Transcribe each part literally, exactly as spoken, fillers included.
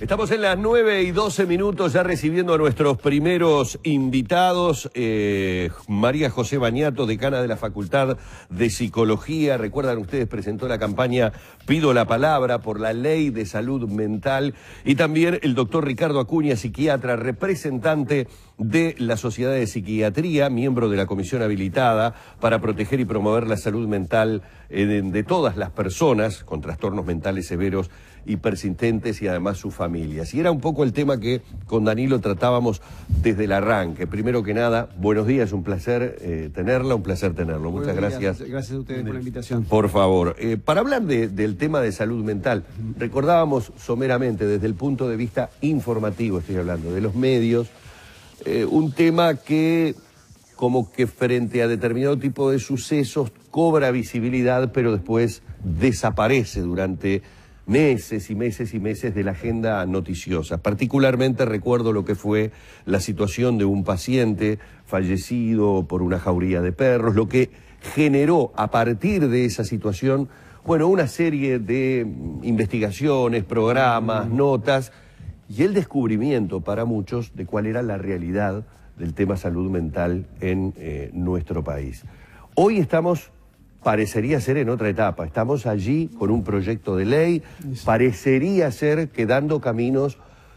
Estamos en las nueve y doce minutos ya recibiendo a nuestros primeros invitados. Eh, María José Bañato, decana de la Facultad de Psicología. Recuerdan ustedes, presentó la campaña Pido la Palabra por la Ley de Salud Mental. Y también el doctor Ricardo Acuña, psiquiatra, representante de la Sociedad de Psiquiatría, miembro de la comisión habilitada para proteger y promover la salud mental eh, de, de todas las personas con trastornos mentales severos y persistentes, y además sus familias. Y era un poco el tema que con Danilo tratábamos desde el arranque. Primero que nada, buenos días, un placer eh, tenerla, un placer tenerlo. Muchas buenos gracias. Días. Gracias a ustedes por la invitación. Por favor, eh, para hablar de, del tema de salud mental, recordábamos someramente desde el punto de vista informativo, estoy hablando, de los medios, eh, un tema que como que frente a determinado tipo de sucesos cobra visibilidad, pero después desaparece durante meses y meses y meses de la agenda noticiosa. Particularmente recuerdo lo que fue la situación de un paciente fallecido por una jauría de perros, lo que generó a partir de esa situación, bueno, una serie de investigaciones, programas, notas, y el descubrimiento para muchos de cuál era la realidad del tema salud mental en eh, nuestro país. Hoy estamos, parecería ser en otra etapa, estamos allí con un proyecto de ley, parecería ser que dando caminos,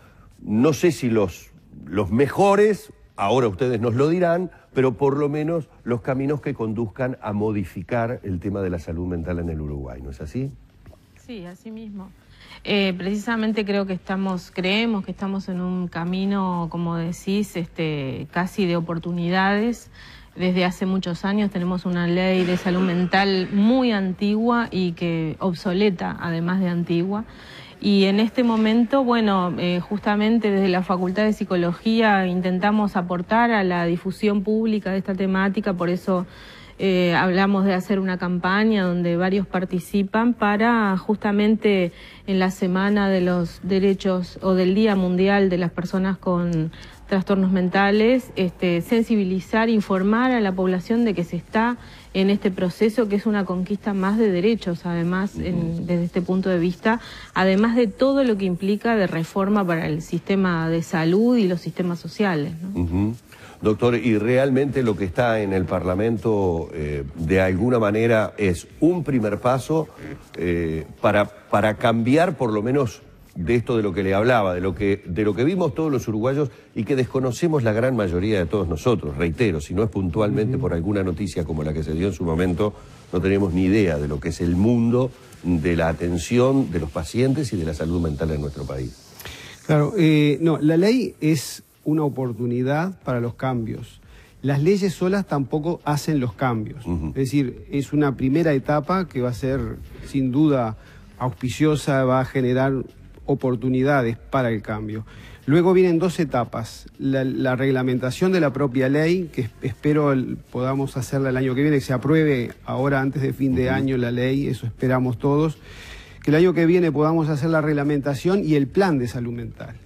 no sé si los, los mejores, ahora ustedes nos lo dirán, pero por lo menos los caminos que conduzcan a modificar el tema de la salud mental en el Uruguay, ¿no es así? Sí, así mismo. Eh, precisamente creo que estamos, creemos que estamos en un camino, como decís, este, casi de oportunidades. Desde hace muchos años tenemos una ley de salud mental muy antigua y que obsoleta, además de antigua. Y en este momento, bueno, eh, justamente desde la Facultad de Psicología intentamos aportar a la difusión pública de esta temática, por eso eh, hablamos de hacer una campaña donde varios participan para justamente en la Semana de los Derechos o del Día Mundial de las Personas con Trastornos Mentales, este, sensibilizar, informar a la población de que se está en este proceso que es una conquista más de derechos, además, en, desde este punto de vista, además de todo lo que implica de reforma para el sistema de salud y los sistemas sociales, ¿no? Uh-huh. Doctor, y realmente lo que está en el Parlamento eh, de alguna manera es un primer paso eh, para, para cambiar por lo menos de esto de lo que le hablaba, de lo que, de lo que vimos todos los uruguayos y que desconocemos la gran mayoría de todos nosotros. Reitero, si no es puntualmente por alguna noticia como la que se dio en su momento, no tenemos ni idea de lo que es el mundo de la atención de los pacientes y de la salud mental en nuestro país. Claro, eh, no, la ley es una oportunidad para los cambios. Las leyes solas tampoco hacen los cambios. Uh-huh. Es decir, es una primera etapa que va a ser sin duda auspiciosa, va a generar oportunidades para el cambio. Luego vienen dos etapas, la, la reglamentación de la propia ley, que espero el, podamos hacerla el año que viene, que se apruebe ahora antes de fin de año la ley, eso esperamos todos, que el año que viene podamos hacer la reglamentación y el plan de salud mental.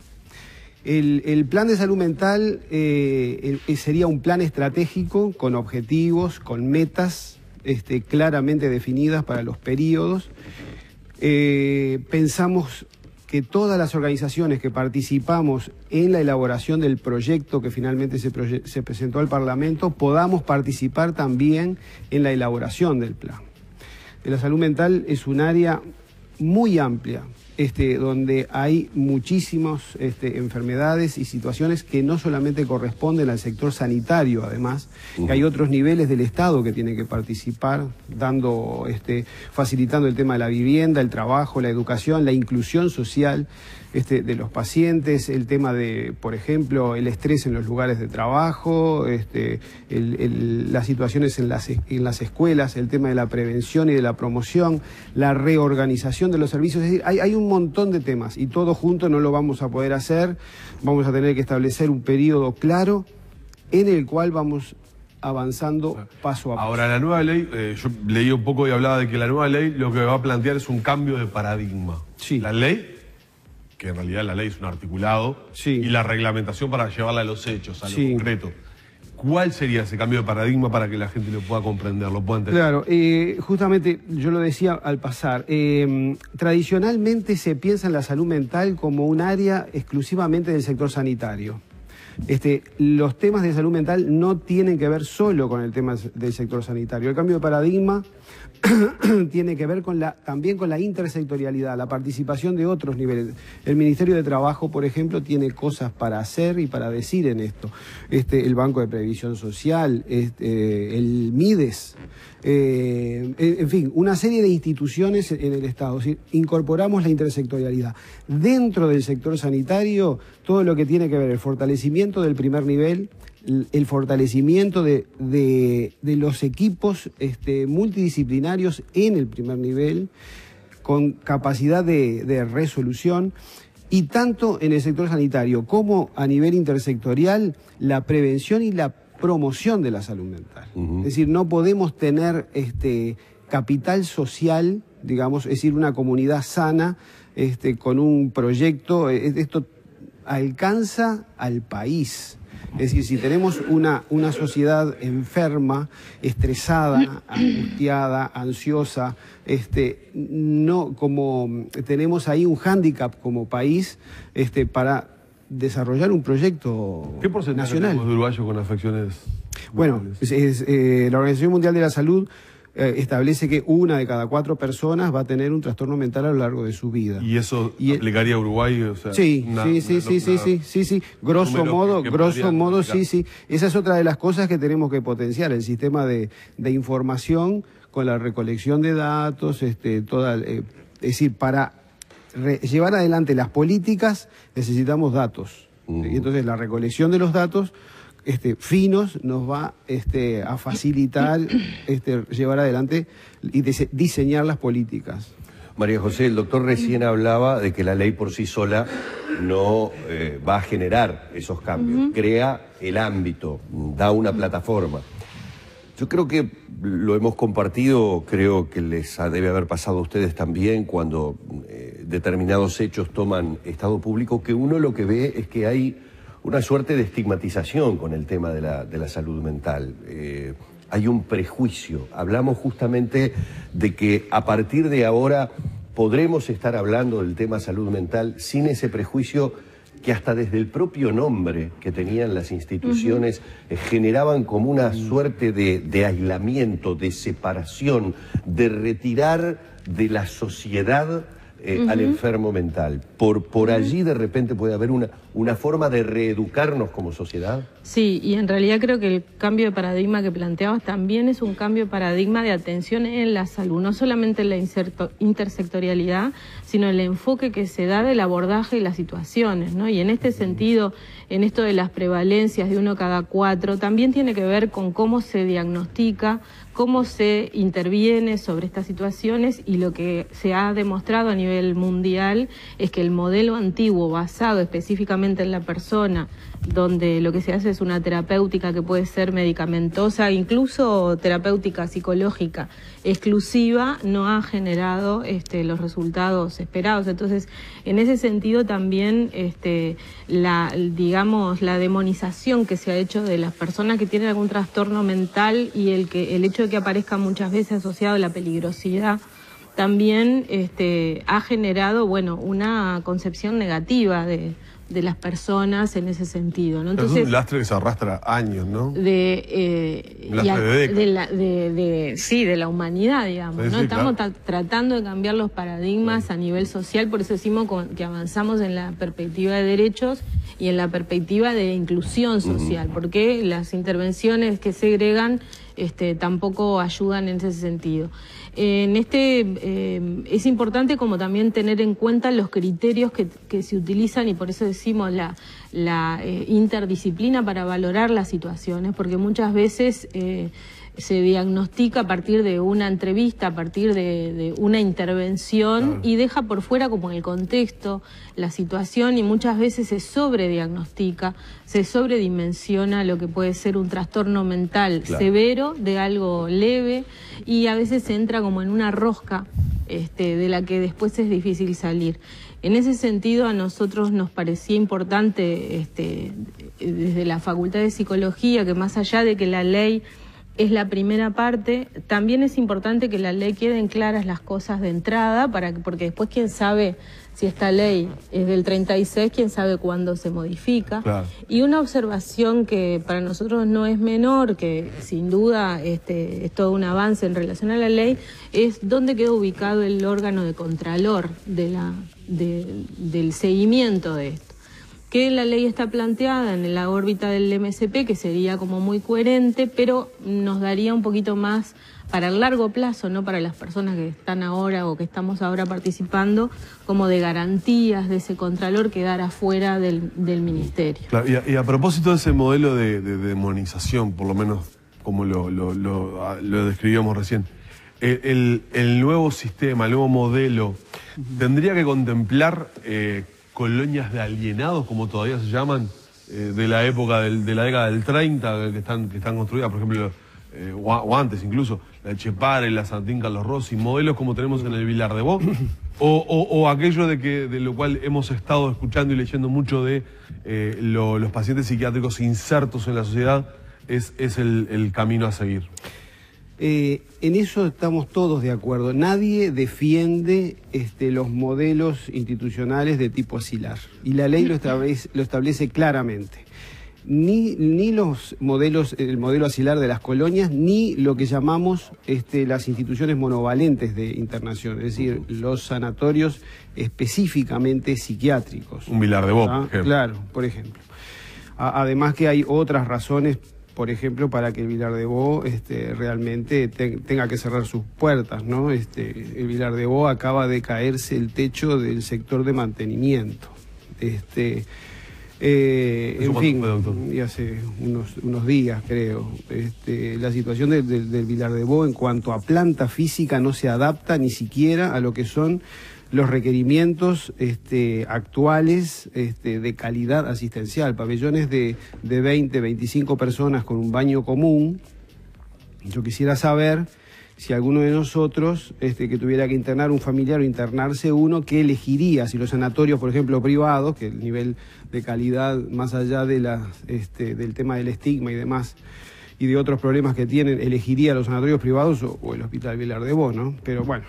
El, el plan de salud mental eh, el, sería un plan estratégico con objetivos, con metas este, claramente definidas para los periodos. Eh, pensamos que todas las organizaciones que participamos en la elaboración del proyecto que finalmente se, se presentó al Parlamento, podamos participar también en la elaboración del plan. La salud mental es un área muy amplia, este, donde hay muchísimas este, enfermedades y situaciones que no solamente corresponden al sector sanitario, además, uh-huh. que hay otros niveles del Estado que tienen que participar, dando, este, facilitando el tema de la vivienda, el trabajo, la educación, la inclusión social este, de los pacientes, el tema de, por ejemplo, el estrés en los lugares de trabajo, este, el, el, las situaciones en las, en las escuelas, el tema de la prevención y de la promoción, la reorganización de los servicios. Es decir, hay, hay un montón de temas y todo junto no lo vamos a poder hacer. Vamos a tener que establecer un periodo claro en el cual vamos avanzando paso a paso. Ahora, la nueva ley, eh, yo leí un poco y hablaba de que la nueva ley lo que va a plantear es un cambio de paradigma. Sí. La ley, que en realidad la ley es un articulado, sí. y la reglamentación para llevarla a los hechos, a lo sí. concreto. ¿Cuál sería ese cambio de paradigma para que la gente lo pueda comprender, lo pueda entender? Claro, eh, justamente yo lo decía al pasar, eh, tradicionalmente se piensa en la salud mental como un área exclusivamente del sector sanitario. Este, los temas de salud mental no tienen que ver solo con el tema del sector sanitario. El cambio de paradigma tiene que ver con la, también con la intersectorialidad, la participación de otros niveles. El Ministerio de Trabajo, por ejemplo, tiene cosas para hacer y para decir en esto. Este, el Banco de Previsión Social, este, el MIDES, eh, en fin, una serie de instituciones en el Estado. Es decir, incorporamos la intersectorialidad. Dentro del sector sanitario, todo lo que tiene que ver el fortalecimiento del primer nivel, el fortalecimiento de, de, de los equipos este, multidisciplinarios en el primer nivel, con capacidad de, de resolución, y tanto en el sector sanitario como a nivel intersectorial, la prevención y la promoción de la salud mental. Uh-huh. Es decir, no podemos tener este, capital social, digamos, es decir, una comunidad sana, este, con un proyecto, esto alcanza al país. Es decir, si tenemos una, una sociedad enferma, estresada, angustiada, ansiosa, este, no, como tenemos ahí un hándicap como país este, para desarrollar un proyecto ¿Qué porcentaje nacional. tenemos de uruguayos con afecciones? Bueno, es, es, eh, la Organización Mundial de la Salud eh, establece que una de cada cuatro personas va a tener un trastorno mental a lo largo de su vida. ¿Y eso y aplicaría a Uruguay? O sea, sí, una, sí, sí, una, sí, sí, sí, sí, sí, grosso modo, que, que grosso modo, sí, sí. Esa es otra de las cosas que tenemos que potenciar, el sistema de, de información con la recolección de datos, este, toda, eh, es decir, para re, llevar adelante las políticas necesitamos datos. Uh-huh. Y entonces la recolección de los datos Este, finos nos va este, a facilitar este, llevar adelante y diseñar las políticas. María José, el doctor recién hablaba de que la ley por sí sola no eh, va a generar esos cambios, uh-huh. Crea el ámbito, da una plataforma. Yo creo que lo hemos compartido, creo que les debe haber pasado a ustedes también cuando eh, determinados hechos toman estado público, que uno lo que ve es que hay una suerte de estigmatización con el tema de la, de la salud mental. Eh, hay un prejuicio. Hablamos justamente de que a partir de ahora podremos estar hablando del tema salud mental sin ese prejuicio que hasta desde el propio nombre que tenían las instituciones uh-huh. eh, generaban como una suerte de, de aislamiento, de separación, de retirar de la sociedad Eh, uh-huh. al enfermo mental. Por, por allí de repente puede haber una, una forma de reeducarnos como sociedad. Sí, y en realidad creo que el cambio de paradigma que planteabas también es un cambio de paradigma de atención en la salud, no solamente en la inserto, intersectorialidad, sino el enfoque que se da del abordaje de las situaciones, ¿no? Y en este sentido, en esto de las prevalencias de uno cada cuatro, también tiene que ver con cómo se diagnostica, cómo se interviene sobre estas situaciones, y lo que se ha demostrado a nivel mundial es que el modelo antiguo basado específicamente en la persona, donde lo que se hace es una terapéutica que puede ser medicamentosa, incluso terapéutica psicológica exclusiva, no ha generado este, los resultados esperados. Entonces, en ese sentido también este, la, digamos, la demonización que se ha hecho de las personas que tienen algún trastorno mental y el, que, el hecho de que aparezca muchas veces asociado a la peligrosidad también este, ha generado, bueno, una concepción negativa de, de las personas en ese sentido, ¿no? Entonces, es un lastre que se arrastra años, ¿no? De, eh, y a, de, de, la, de, de sí, de la humanidad, digamos, sí, ¿no? Sí, Estamos claro. tratando de cambiar los paradigmas sí. a nivel social, por eso decimos que avanzamos en la perspectiva de derechos y en la perspectiva de inclusión social, uh-huh. porque las intervenciones que segregan este, tampoco ayudan en ese sentido. En este eh, es importante como también tener en cuenta los criterios que, que se utilizan, y por eso decimos la, la eh, interdisciplina para valorar las situaciones, porque muchas veces eh, se diagnostica a partir de una entrevista, a partir de, de una intervención, claro. y deja por fuera como en el contexto la situación, y muchas veces se sobrediagnostica, se sobredimensiona lo que puede ser un trastorno mental claro. severo de algo leve, y a veces se entra como en una rosca este, de la que después es difícil salir. En ese sentido, a nosotros nos parecía importante, este, desde la Facultad de Psicología, que más allá de que la ley es la primera parte, también es importante que la ley queden claras las cosas de entrada, para que, porque después quién sabe si esta ley es del treinta y seis, quién sabe cuándo se modifica. Claro. Y una observación que para nosotros no es menor, que sin duda este, es todo un avance en relación a la ley, es dónde queda ubicado el órgano de contralor de la, de, del seguimiento de esto. Que la ley está planteada en la órbita del M S P, que sería como muy coherente, pero nos daría un poquito más para el largo plazo, no para las personas que están ahora o que estamos ahora participando, como de garantías de ese contralor quedar afuera del, del ministerio. Claro, y, a, y a propósito de ese modelo de, de, de demonización, por lo menos como lo, lo, lo, lo describíamos recién, el, el, el nuevo sistema, el nuevo modelo, tendría que contemplar eh, colonias de alienados, como todavía se llaman, eh, de la época del, de la década del treinta, que están, que están construidas, por ejemplo, eh, o, o antes incluso, la Echepare, la Santín Carlos Rossi, modelos como tenemos en el Vilar de Bo, o, o, o aquello de que de lo cual hemos estado escuchando y leyendo mucho de eh, lo, los pacientes psiquiátricos insertos en la sociedad, es, es el, el camino a seguir. Eh, en eso estamos todos de acuerdo. Nadie defiende este, los modelos institucionales de tipo asilar. Y la ley lo establece, lo establece claramente. Ni, ni los modelos, el modelo asilar de las colonias, ni lo que llamamos este, las instituciones monovalentes de internación, es decir, los sanatorios específicamente psiquiátricos. Un Vilar de Bo, ¿Ah? por ejemplo. Claro, por ejemplo. A, además que hay otras razones, por ejemplo, para que el Vilar de Bo este, realmente te, tenga que cerrar sus puertas, ¿no? Este, el Vilar de Bo acaba de caerse el techo del sector de mantenimiento. Este, eh, en fin, fue, y hace unos, unos días, creo. Este, la situación de, de, del Vilar de Bo en cuanto a planta física no se adapta ni siquiera a lo que son los requerimientos este, actuales este, de calidad asistencial. Pabellones de, de veinte, veinticinco personas con un baño común. Yo quisiera saber si alguno de nosotros este, que tuviera que internar un familiar o internarse uno, ¿qué elegiría? Si los sanatorios, por ejemplo, privados, que el nivel de calidad, más allá de la, este, del tema del estigma y demás, y de otros problemas que tienen, elegiría los sanatorios privados o, o el Hospital Vilar de Bo, ¿no? Pero bueno...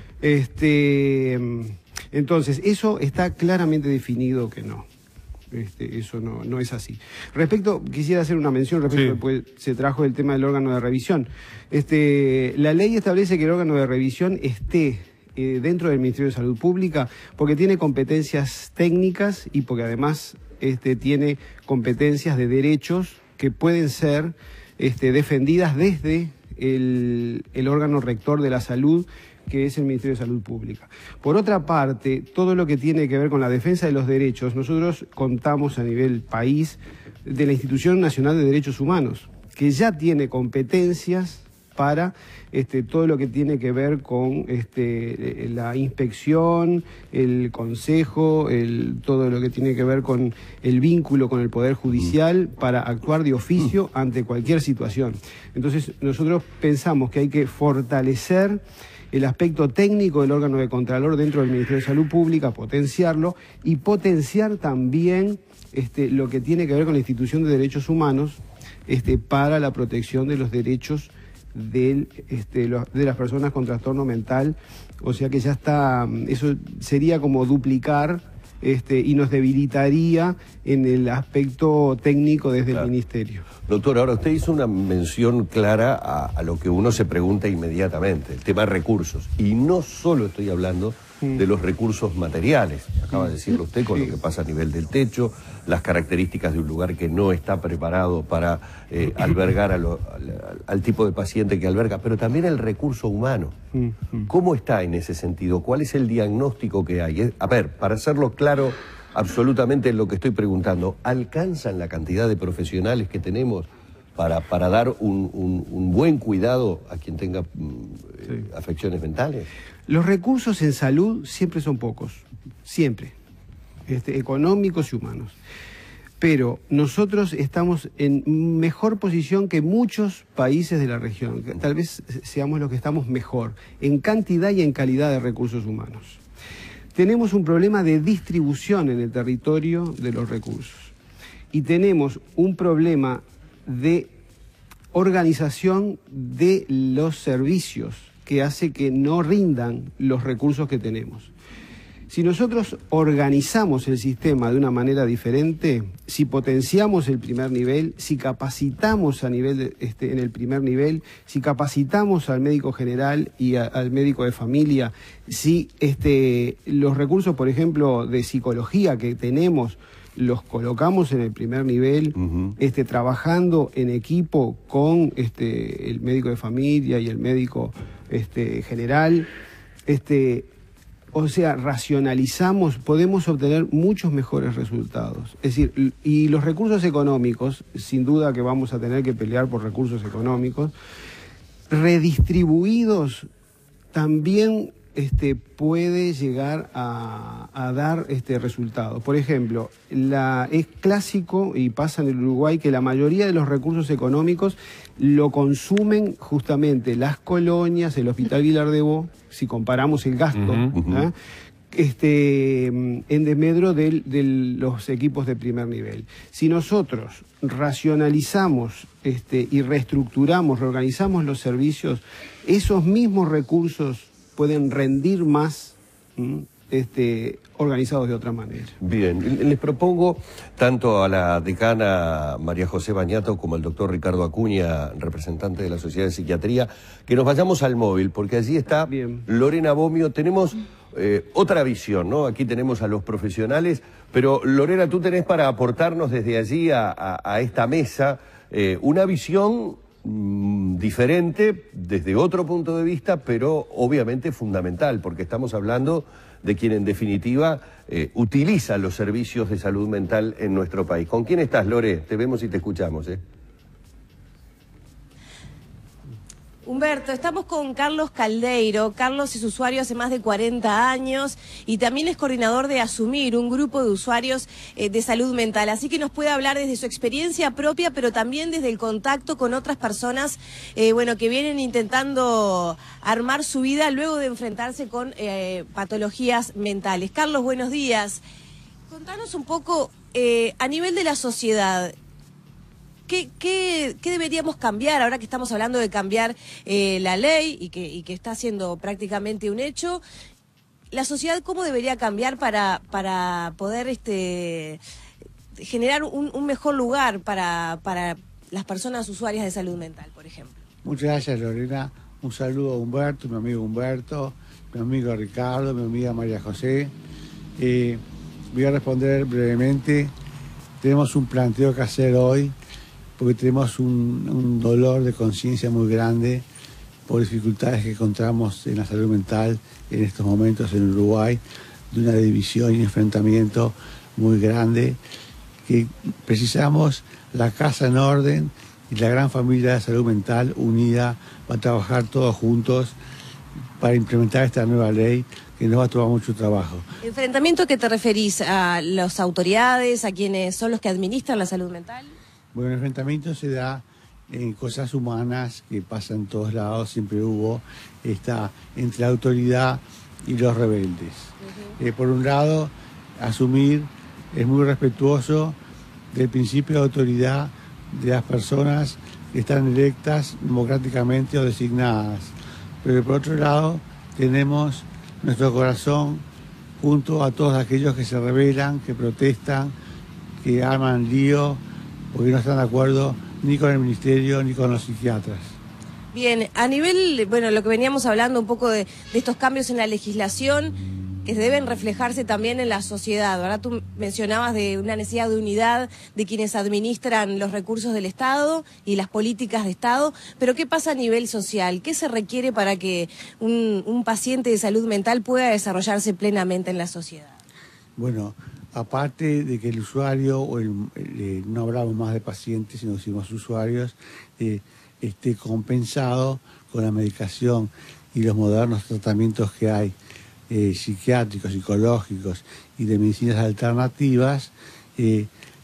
Este, entonces, eso está claramente definido que no. Este, eso no, no es así. Respecto, quisiera hacer una mención respecto, sí. Después se trajo el tema del órgano de revisión. Este, la ley establece que el órgano de revisión esté eh, dentro del Ministerio de Salud Pública porque tiene competencias técnicas y porque además este, tiene competencias de derechos que pueden ser este, defendidas desde el, el órgano rector de la salud, que es el Ministerio de Salud Pública. Por otra parte, todo lo que tiene que ver con la defensa de los derechos, nosotros contamos a nivel país de la Institución Nacional de Derechos Humanos, que ya tiene competencias para este, todo lo que tiene que ver con este, la inspección, el consejo, el, todo lo que tiene que ver con el vínculo con el Poder Judicial para actuar de oficio ante cualquier situación. Entonces, nosotros pensamos que hay que fortalecer el aspecto técnico del órgano de Contralor dentro del Ministerio de Salud Pública, potenciarlo y potenciar también este, lo que tiene que ver con la institución de derechos humanos este, para la protección de los derechos del, este, los, de las personas con trastorno mental. O sea que ya está, eso sería como duplicar este, y nos debilitaría en el aspecto técnico desde claro. el Ministerio. Doctor, ahora usted hizo una mención clara a, a lo que uno se pregunta inmediatamente, el tema de recursos. Y no solo estoy hablando mm. de los recursos materiales, acaba de decirlo usted con sí. lo que pasa a nivel del techo, las características de un lugar que no está preparado para eh, albergar a lo, al, al tipo de paciente que alberga, pero también el recurso humano. Mm. ¿Cómo está en ese sentido? ¿Cuál es el diagnóstico que hay? A ver, para hacerlo claro absolutamente lo que estoy preguntando, ¿alcanzan la cantidad de profesionales que tenemos para, para dar un, un, un buen cuidado a quien tenga sí. eh, afecciones mentales? Los recursos en salud siempre son pocos, siempre, este, económicos y humanos. pero nosotros estamos en mejor posición que muchos países de la región. Tal vez seamos los que estamos mejor en cantidad y en calidad de recursos humanos. Tenemos un problema de distribución en el territorio de los recursos y tenemos un problema de organización de los servicios que hace que no rindan los recursos que tenemos. Si nosotros organizamos el sistema de una manera diferente, si potenciamos el primer nivel, si capacitamos a nivel de, este, en el primer nivel, si capacitamos al médico general y a, al médico de familia, si este, los recursos, por ejemplo, de psicología que tenemos, los colocamos en el primer nivel, uh-huh. este, trabajando en equipo con este, el médico de familia y el médico este, general, este, o sea, racionalizamos, podemos obtener muchos mejores resultados. Es decir, y los recursos económicos, sin duda que vamos a tener que pelear por recursos económicos, redistribuidos también este, puede llegar a, a dar este, resultados. Por ejemplo, la, es clásico y pasa en el Uruguay que la mayoría de los recursos económicos lo consumen justamente las colonias, el Hospital Vilar de Bo, si comparamos el gasto, uh-huh, uh-huh. ¿eh? este, en desmedro de, de los equipos de primer nivel. Si nosotros racionalizamos este, y reestructuramos, reorganizamos los servicios, esos mismos recursos pueden rendir más ¿m? Este, organizados de otra manera. Bien, les propongo tanto a la decana María José Bañato como al doctor Ricardo Acuña, representante de la Sociedad de Psiquiatría, que nos vayamos al móvil, porque allí está Bien. Lorena Bomio. Tenemos eh, otra visión, ¿no? Aquí tenemos a los profesionales, pero Lorena, tú tenés para aportarnos desde allí a, a, a esta mesa eh, una visión mmm, diferente, desde otro punto de vista, pero obviamente fundamental, porque estamos hablando de quien en definitiva eh, utiliza los servicios de salud mental en nuestro país. ¿Con quién estás, Lore? Te vemos y te escuchamos, ¿eh? Humberto, estamos con Carlos Caldeiro. Carlos es usuario hace más de cuarenta años y también es coordinador de Asumir, un grupo de usuarios eh, de salud mental. Así que nos puede hablar desde su experiencia propia, pero también desde el contacto con otras personas eh, bueno, que vienen intentando armar su vida luego de enfrentarse con eh, patologías mentales. Carlos, buenos días. Contanos un poco, eh, a nivel de la sociedad, ¿Qué, qué, ¿Qué deberíamos cambiar ahora que estamos hablando de cambiar eh, la ley y que, y que está siendo prácticamente un hecho? ¿La sociedad cómo debería cambiar para, para poder este, generar un, un mejor lugar para, para las personas usuarias de salud mental, por ejemplo? Muchas gracias, Lorena. Un saludo a Humberto, mi amigo Humberto, mi amigo Ricardo, mi amiga María José. Eh, voy a responder brevemente. Tenemos un planteo que hacer hoy, porque tenemos un, un dolor de conciencia muy grande por dificultades que encontramos en la salud mental en estos momentos en Uruguay, de una división y enfrentamiento muy grande, que precisamos la casa en orden y la gran familia de salud mental unida para trabajar todos juntos para implementar esta nueva ley que nos va a tomar mucho trabajo. ¿Enfrentamiento que te referís a las autoridades, a quienes son los que administran la salud mental? Bueno, el enfrentamiento se da en cosas humanas que pasan en todos lados, siempre hubo, está entre la autoridad y los rebeldes. Uh-huh. eh, por un lado, Asumir es muy respetuoso del principio de autoridad de las personas que están electas democráticamente o designadas. Pero por otro lado, tenemos nuestro corazón junto a todos aquellos que se rebelan, que protestan, que arman lío, porque no están de acuerdo ni con el ministerio ni con los psiquiatras. Bien, a nivel, bueno, lo que veníamos hablando un poco de, de estos cambios en la legislación que deben reflejarse también en la sociedad. Ahora tú mencionabas de una necesidad de unidad de quienes administran los recursos del Estado y las políticas de Estado, pero ¿qué pasa a nivel social? ¿Qué se requiere para que un, un paciente de salud mental pueda desarrollarse plenamente en la sociedad? Bueno, aparte de que el usuario, o el, el, no hablamos más de pacientes, sino decimos usuarios, eh, esté compensado con la medicación y los modernos tratamientos que hay, eh, psiquiátricos, psicológicos y de medicinas alternativas, eh,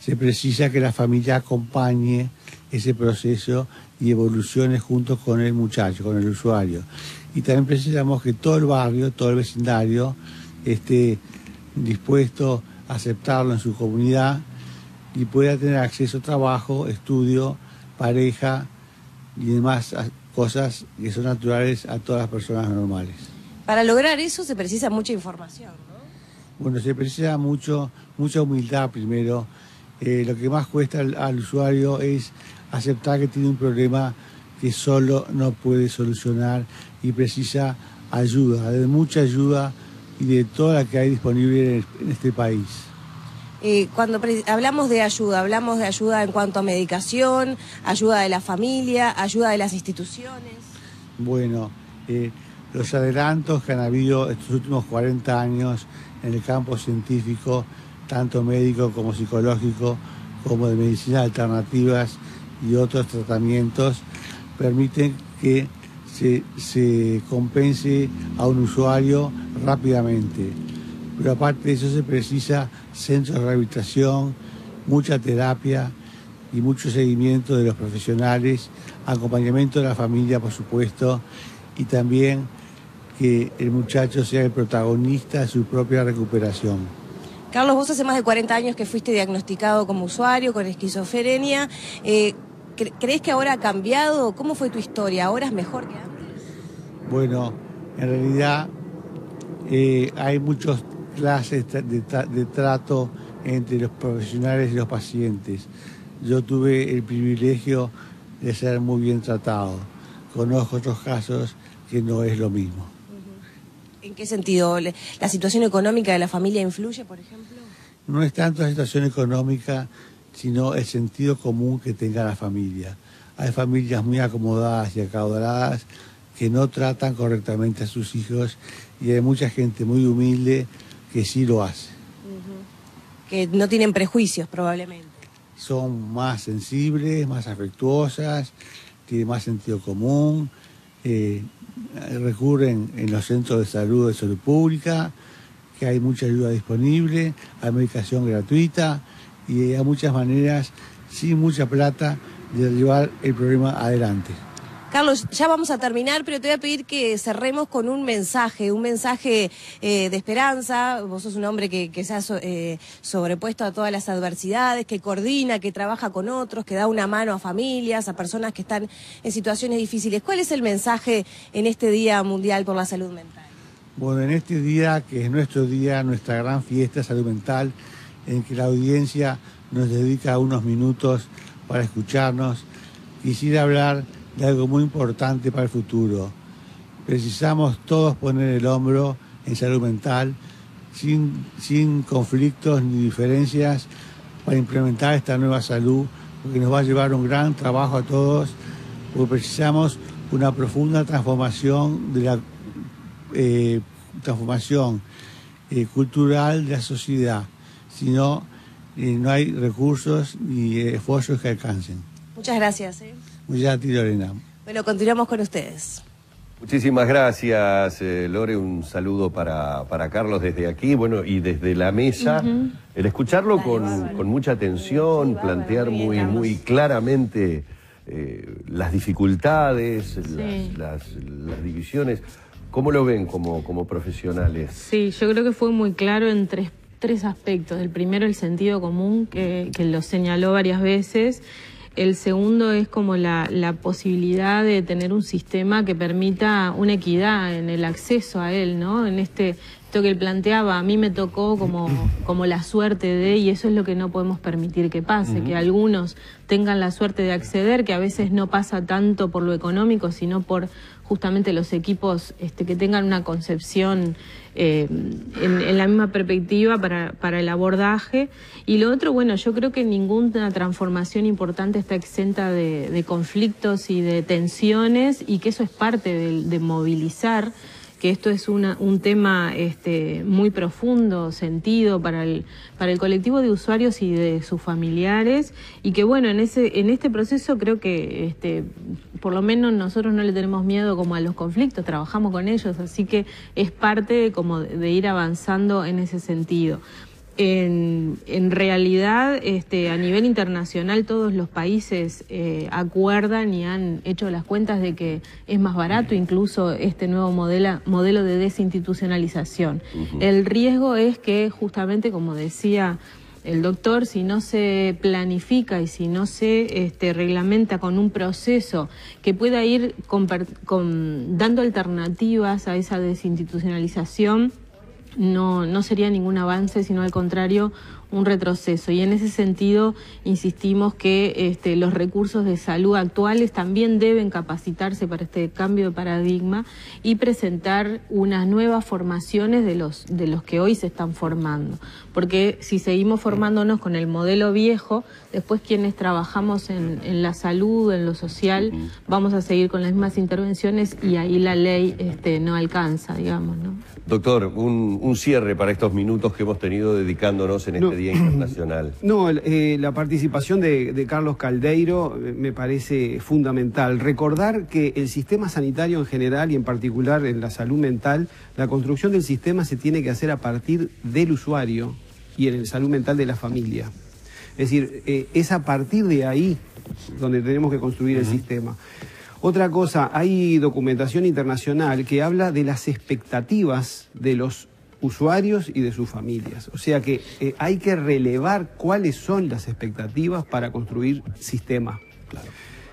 se precisa que la familia acompañe ese proceso y evolucione junto con el muchacho, con el usuario. Y también precisamos que todo el barrio, todo el vecindario esté dispuesto a aceptarlo en su comunidad y pueda tener acceso a trabajo, estudio, pareja y demás cosas que son naturales a todas las personas normales. Para lograr eso se precisa mucha información, ¿no? Bueno, se precisa mucho, mucha humildad primero. Eh, lo que más cuesta al, al usuario es aceptar que tiene un problema que solo no puede solucionar y precisa ayuda, de mucha ayuda y de toda la que hay disponible en, en este país. Eh, cuando hablamos de ayuda, hablamos de ayuda en cuanto a medicación, ayuda de la familia, ayuda de las instituciones. Bueno, eh, los adelantos que han habido estos últimos cuarenta años en el campo científico, tanto médico como psicológico, como de medicinas alternativas y otros tratamientos, permiten que se, se compense a un usuario rápidamente. Pero aparte de eso se precisa centros de rehabilitación, mucha terapia y mucho seguimiento de los profesionales, acompañamiento de la familia, por supuesto, y también que el muchacho sea el protagonista de su propia recuperación. Carlos, vos hace más de cuarenta años que fuiste diagnosticado como usuario con esquizofrenia. Eh, ¿Crees que ahora ha cambiado? ¿Cómo fue tu historia? ¿Ahora es mejor que antes? Bueno, en realidad eh, hay muchas clases de, de trato entre los profesionales y los pacientes. Yo tuve el privilegio de ser muy bien tratado. Conozco otros casos que no es lo mismo. ¿En qué sentido? ¿La situación económica de la familia influye, por ejemplo? No es tanto la situación económica, sino el sentido común que tenga la familia. Hay familias muy acomodadas y acaudaladas que no tratan correctamente a sus hijos y hay mucha gente muy humilde que sí lo hace. Uh-huh. Que no tienen prejuicios, probablemente. Son más sensibles, más afectuosas, tienen más sentido común, eh, recurren en los centros de salud de salud pública, que hay mucha ayuda disponible, hay medicación gratuita y hay muchas maneras, sin mucha plata, de llevar el problema adelante. Carlos, ya vamos a terminar, pero te voy a pedir que cerremos con un mensaje, un mensaje eh, de esperanza. Vos sos un hombre que, que se ha so, eh, sobrepuesto a todas las adversidades, que coordina, que trabaja con otros, que da una mano a familias, a personas que están en situaciones difíciles. ¿Cuál es el mensaje en este Día Mundial por la Salud Mental? Bueno, en este día, que es nuestro día, nuestra gran fiesta de salud mental, en que la audiencia nos dedica unos minutos para escucharnos, quisiera hablar de algo muy importante para el futuro. Precisamos todos poner el hombro en salud mental, sin, sin conflictos ni diferencias, para implementar esta nueva salud, porque nos va a llevar un gran trabajo a todos, porque precisamos una profunda transformación de la eh, transformación eh, cultural de la sociedad. Si no, eh, no hay recursos ni eh, esfuerzos que alcancen. Muchas gracias. ¿eh? Muchas gracias, Lorena. Bueno, continuamos con ustedes. Muchísimas gracias, eh, Lore. Un saludo para, para Carlos desde aquí, bueno, y desde la mesa. Uh-huh. El escucharlo con, con mucha atención, sí, plantear muy, muy claramente eh, las dificultades, sí. las, las, las divisiones. ¿Cómo lo ven como, como profesionales? Sí, yo creo que fue muy claro en tres, tres aspectos. El primero, el sentido común, que, que lo señaló varias veces. El segundo es como la, la posibilidad de tener un sistema que permita una equidad en el acceso a él, ¿no? En este, esto que él planteaba, a mí me tocó como, como la suerte de, y eso es lo que no podemos permitir que pase, uh-huh. que algunos tengan la suerte de acceder, que a veces no pasa tanto por lo económico, sino por justamente los equipos este, que tengan una concepción eh, en, en la misma perspectiva para, para el abordaje. Y lo otro, bueno, yo creo que ninguna transformación importante está exenta de, de conflictos y de tensiones, y que eso es parte de, de movilizar, que esto es una, un tema este, muy profundo, sentido para el, para el colectivo de usuarios y de sus familiares, y que bueno, en ese, en este proceso creo que este, por lo menos nosotros no le tenemos miedo como a los conflictos, trabajamos con ellos, así que es parte como de ir avanzando en ese sentido. En, en realidad, este, a nivel internacional, todos los países eh, acuerdan y han hecho las cuentas de que es más barato incluso este nuevo modelo, modelo de desinstitucionalización. Uh-huh. El riesgo es que, justamente, como decía el doctor, si no se planifica y si no se este, reglamenta con un proceso que pueda ir con, con, dando alternativas a esa desinstitucionalización, No, no sería ningún avance, sino al contrario, un retroceso. Y en ese sentido, insistimos que este, los recursos de salud actuales también deben capacitarse para este cambio de paradigma y presentar unas nuevas formaciones de los, de los que hoy se están formando. Porque si seguimos formándonos con el modelo viejo, después quienes trabajamos en, en la salud, en lo social, vamos a seguir con las mismas intervenciones y ahí la ley este, no alcanza, digamos, ¿no? Doctor, un, un cierre para estos minutos que hemos tenido dedicándonos en este no, Día Internacional. No, eh, la participación de, de Carlos Caldeiro me parece fundamental. Recordar que el sistema sanitario en general y en particular en la salud mental, la construcción del sistema se tiene que hacer a partir del usuario y en la salud mental de la familia. Es decir, eh, es a partir de ahí donde tenemos que construir uh-huh. el sistema. Otra cosa, hay documentación internacional que habla de las expectativas de los usuarios y de sus familias. O sea que eh, hay que relevar cuáles son las expectativas para construir sistemas. Claro.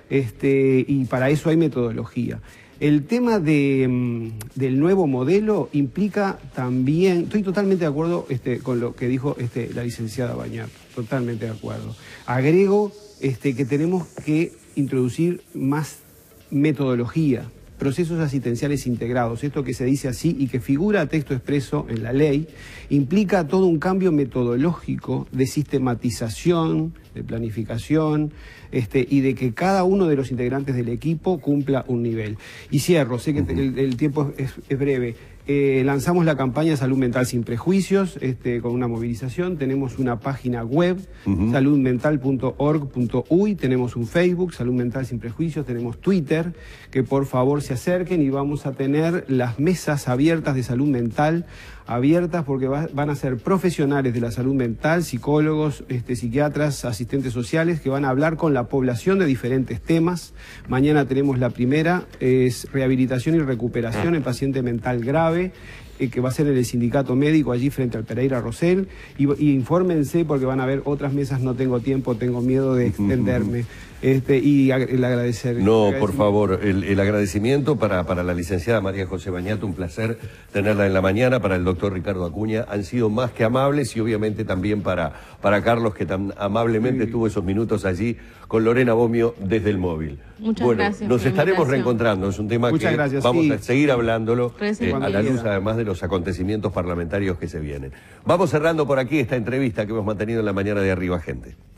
Este, y para eso hay metodología. El tema de, del nuevo modelo implica también, estoy totalmente de acuerdo este, con lo que dijo este, la licenciada Bañat, totalmente de acuerdo. Agrego este, que tenemos que introducir más metodología, procesos asistenciales integrados, esto que se dice así y que figura a texto expreso en la ley, implica todo un cambio metodológico de sistematización, de planificación, este, y de que cada uno de los integrantes del equipo cumpla un nivel. Y cierro, sé que el, el tiempo es, es breve. Eh, lanzamos la campaña Salud Mental Sin Prejuicios, este, con una movilización. Tenemos una página web, uh-huh. salud mental punto org punto uy, tenemos un Facebook, Salud Mental Sin Prejuicios, tenemos Twitter, que por favor se acerquen y vamos a tener las mesas abiertas de salud mental, abiertas porque va, van a ser profesionales de la salud mental, psicólogos, este, psiquiatras, asistentes sociales, que van a hablar con la población de diferentes temas. Mañana tenemos la primera, es rehabilitación y recuperación en paciente mental grave, eh, que va a ser en el sindicato médico allí frente al Pereira Rosell, y, y infórmense porque van a haber otras mesas, no tengo tiempo, tengo miedo de extenderme. Este, y el agradecer. No, el por favor, el, el agradecimiento para, para la licenciada María José Bañat, un placer tenerla en la mañana, para el doctor Ricardo Acuña, han sido más que amables, y obviamente también para, para Carlos, que tan amablemente sí. estuvo esos minutos allí con Lorena Bomio desde el móvil. Muchas bueno, gracias. Nos estaremos reencontrando, es un tema Muchas que gracias, vamos sí. a seguir hablándolo eh, a la luz quiera. además de los acontecimientos parlamentarios que se vienen. Vamos cerrando por aquí esta entrevista que hemos mantenido en la mañana de Arriba Gente.